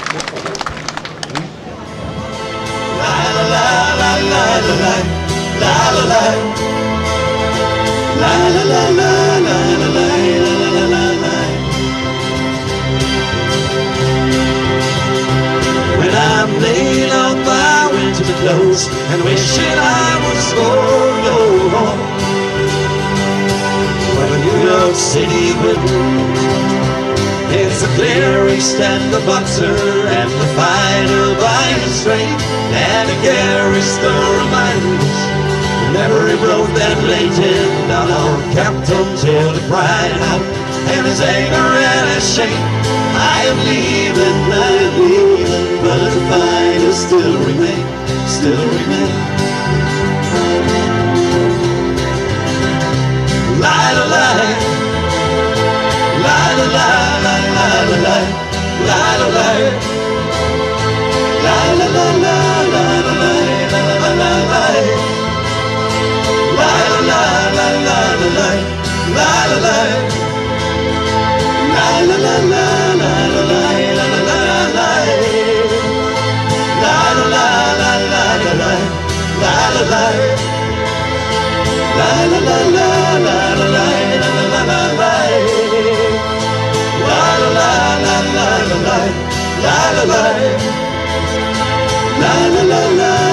La la la la la la la la la la la la la la la la la la. When I'm laying out my winter clothes and wishing I was home, when New York City will it's the clearest and the boxer and the fighter by the string and the garrison reminders and every road that laid him down on Captain till he cried out and his anger and his shame. I am leaving, but the fighters still remain, still remain. Lie to lie, lie to lie. La la la la la la la la la la la la la la la la la la